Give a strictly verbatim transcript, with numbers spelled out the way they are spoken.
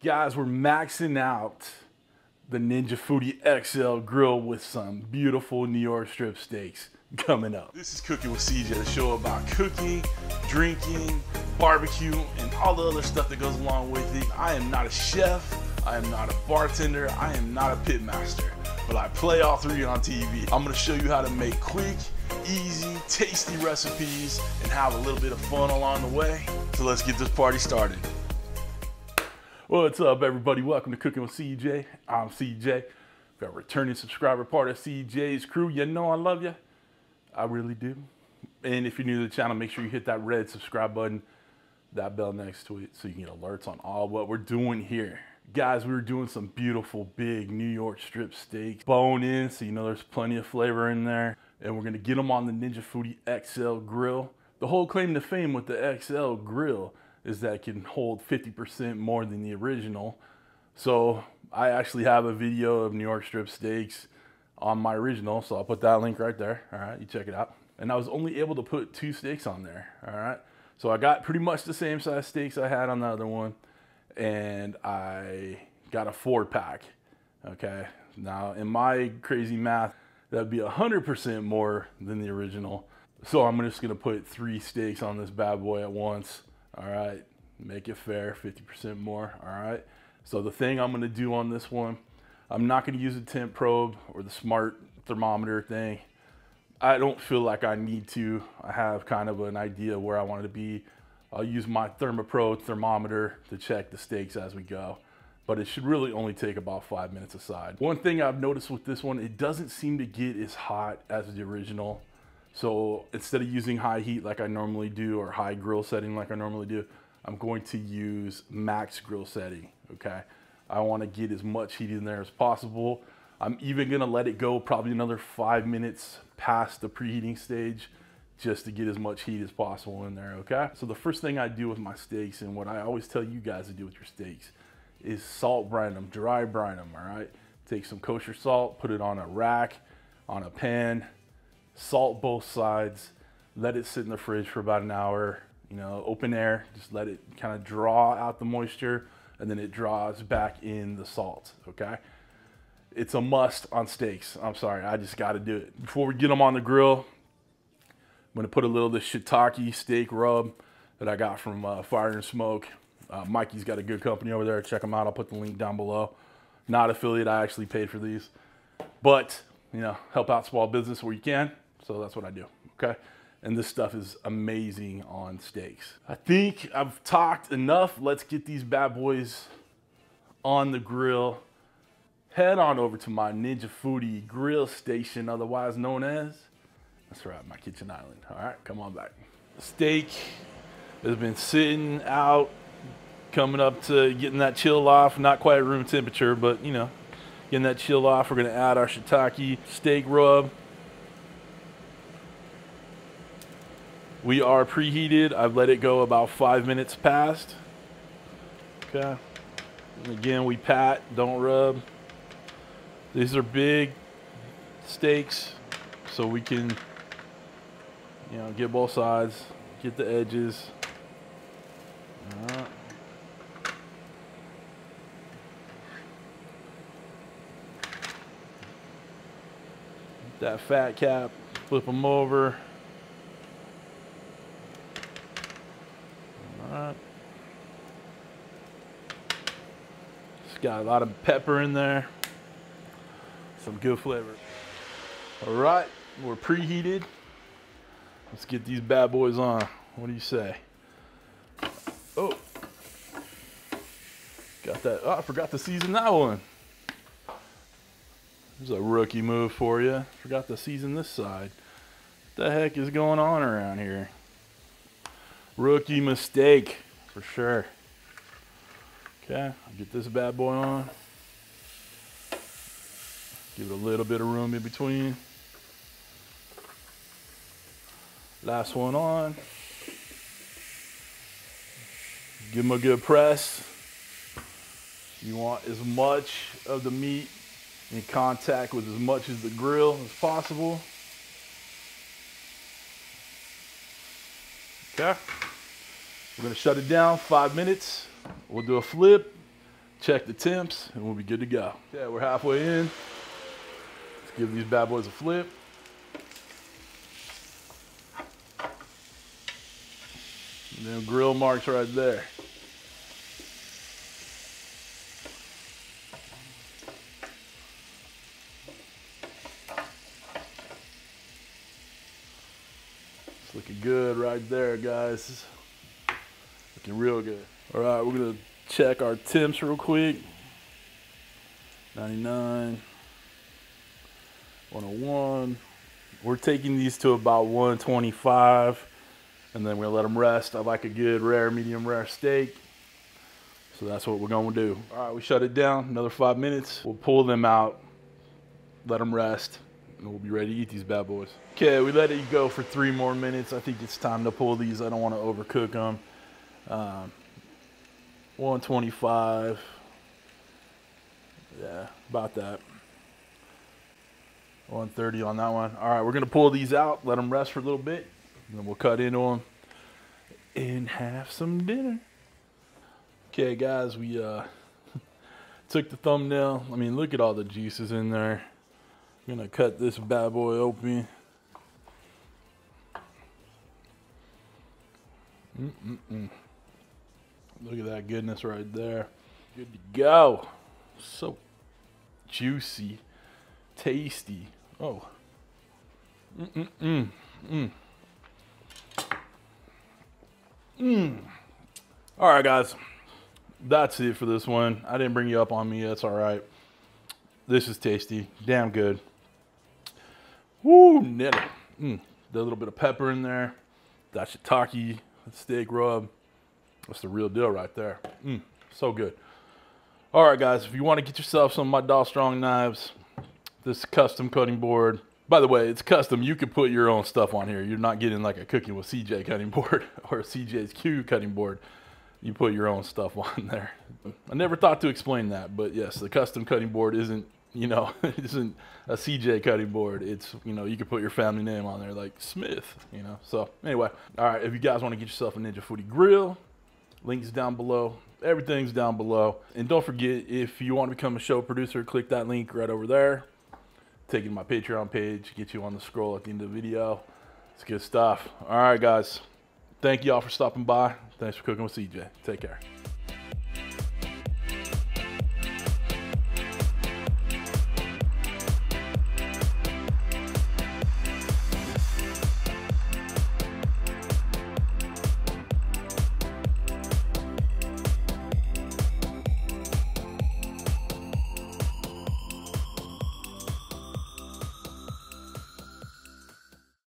Guys, we're maxing out the Ninja Foodi X L grill with some beautiful New York strip steaks coming up. This is Cooking with C J, the show about cooking, drinking, barbecue, and all the other stuff that goes along with it. I am not a chef, I am not a bartender, I am not a pit master, but I play all three on T V. I'm gonna show you how to make quick, easy, tasty recipes and have a little bit of fun along the way. So let's get this party started. What's up, everybody? Welcome to Cooking with C J. I'm C J. If you're a returning subscriber, part of C J's crew, you know I love you. I really do. And if you're new to the channel, make sure you hit that red subscribe button, that bell next to it, so you can get alerts on all what we're doing here. Guys, we were doing some beautiful, big New York strip steaks, bone in, so you know there's plenty of flavor in there. And we're gonna get them on the Ninja Foodi X L grill. The whole claim to fame with the X L grill is that it can hold fifty percent more than the original. So I actually have a video of New York strip steaks on my original, so I'll put that link right there. All right, you check it out. And I was only able to put two steaks on there, all right? So I got pretty much the same size steaks I had on the other one, and I got a four pack, okay? Now, in my crazy math, that'd be one hundred percent more than the original. So I'm just gonna put three steaks on this bad boy at once. All right, make it fair, fifty percent more, all right? So the thing I'm gonna do on this one, I'm not gonna use a temp probe or the smart thermometer thing. I don't feel like I need to. I have kind of an idea where I want it to be. I'll use my ThermoPro thermometer to check the steaks as we go, but it should really only take about five minutes aside. One thing I've noticed with this one, it doesn't seem to get as hot as the original. So instead of using high heat like I normally do or high grill setting like I normally do, I'm going to use max grill setting, okay? I want to get as much heat in there as possible. I'm even gonna let it go probably another five minutes past the preheating stage just to get as much heat as possible in there, okay? So the first thing I do with my steaks, and what I always tell you guys to do with your steaks, is salt brine them, dry brine them, all right? Take some kosher salt, put it on a rack, on a pan, salt both sides, let it sit in the fridge for about an hour, you know, open air, just let it kind of draw out the moisture, and then it draws back in the salt, okay? It's a must on steaks. I'm sorry, I just gotta do it. Before we get them on the grill, I'm gonna put a little of the shiitake steak rub that I got from uh, Fire and Smoke. Uh, Mikey's got a good company over there, check them out, I'll put the link down below. Not affiliate, I actually paid for these. But, you know, help out small business where you can. So that's what I do, okay? And this stuff is amazing on steaks. I think I've talked enough. Let's get these bad boys on the grill. Head on over to my Ninja Foodi grill station, otherwise known as, that's right, my kitchen island. All right, come on back. The steak has been sitting out, coming up to getting that chill off. Not quite room temperature, but you know, getting that chill off. We're gonna add our shiitake steak rub. We are preheated. I've let it go about five minutes past. Okay. And again, we pat, don't rub. These are big steaks, so we can, you know, get both sides, get the edges. All right. That fat cap, flip them over. Alright. It's got a lot of pepper in there. Some good flavor. Alright, we're preheated. Let's get these bad boys on. What do you say? Oh. Got that. Oh, I forgot to season that one. There's a rookie move for you. Forgot to season this side. What the heck is going on around here? Rookie mistake, for sure. Okay, I'll get this bad boy on. Give it a little bit of room in between. Last one on. Give them a good press. You want as much of the meat in contact with as much as the grill as possible. Okay. We're gonna shut it down five minutes. We'll do a flip, check the temps, and we'll be good to go. Yeah, we're halfway in. Let's give these bad boys a flip. And then grill marks right there. It's looking good right there, guys. Looking real good. All right, we're gonna check our temps real quick. ninety-nine, one oh one. We're taking these to about one twenty-five, and then we're gonna let them rest. I like a good rare, medium rare steak, so that's what we're gonna do. All right, we shut it down, another five minutes. We'll pull them out, let them rest, and we'll be ready to eat these bad boys. Okay, we let it go for three more minutes. I think it's time to pull these. I don't wanna overcook them. Um, one twenty-five, yeah, about that. one thirty on that one. All right, we're gonna pull these out, let them rest for a little bit, and then we'll cut into them and have some dinner. Okay, guys, we uh, took the thumbnail. I mean, look at all the juices in there. I'm gonna cut this bad boy open. Mm-mm-mm. Look at that goodness right there. Good to go. So juicy, tasty. Oh. Mm-mm-mm. Mm. Mm. All right, guys. That's it for this one. I didn't bring you up on me. That's all right. This is tasty. Damn good. Woo, nitty. Mm. A little bit of pepper in there. That shiitake, steak rub. That's the real deal right there. Mm, so good. All right, guys, if you want to get yourself some of my Dahl Strong knives, this custom cutting board. By the way, it's custom. You can put your own stuff on here. You're not getting like a Cooking with C J cutting board or a C J's Q cutting board. You put your own stuff on there. I never thought to explain that, but yes, the custom cutting board isn't, you know, it isn't a C J cutting board. It's, you know, you can put your family name on there like Smith, you know. So anyway, all right, if you guys want to get yourself a Ninja Foodi grill, links down below. Everything's down below. And don't forget, if you want to become a show producer, click that link right over there. Take you to my Patreon page, get you on the scroll at the end of the video. It's good stuff. All right, guys. Thank you all for stopping by. Thanks for cooking with C J. Take care.